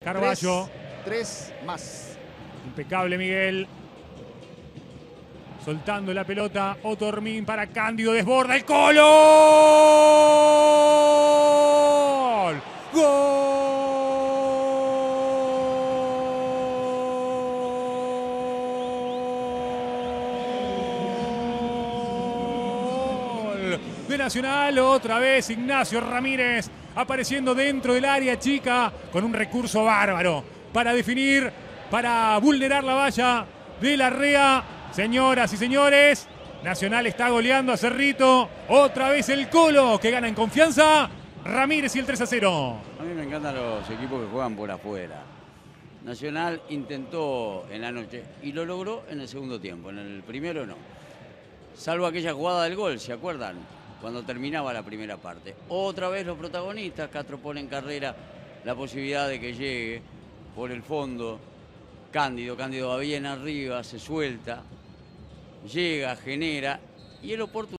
Carballo. Tres más. Impecable Miguel. Soltando la pelota. Otormin para Cándido. Desborda el Colo. ¡Gol! De Nacional, otra vez Ignacio Ramírez apareciendo dentro del área chica con un recurso bárbaro para definir, para vulnerar la valla de Larrea. Señoras y señores, Nacional está goleando a Cerrito. Otra vez el Colo que gana en confianza. Ramírez y el 3-0. A mí me encantan los equipos que juegan por afuera. Nacional intentó en la noche y lo logró en el segundo tiempo, en el primero no. Salvo aquella jugada del gol, ¿se acuerdan? Cuando terminaba la primera parte. Otra vez los protagonistas, Castro pone en carrera la posibilidad de que llegue por el fondo. Cándido va bien arriba, se suelta, llega, genera y el oportuno